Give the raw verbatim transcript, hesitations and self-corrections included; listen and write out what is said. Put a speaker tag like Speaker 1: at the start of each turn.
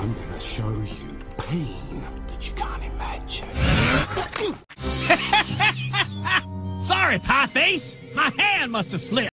Speaker 1: I'm gonna show you pain that you can't imagine.
Speaker 2: Sorry, Pieface. My hand must have slipped.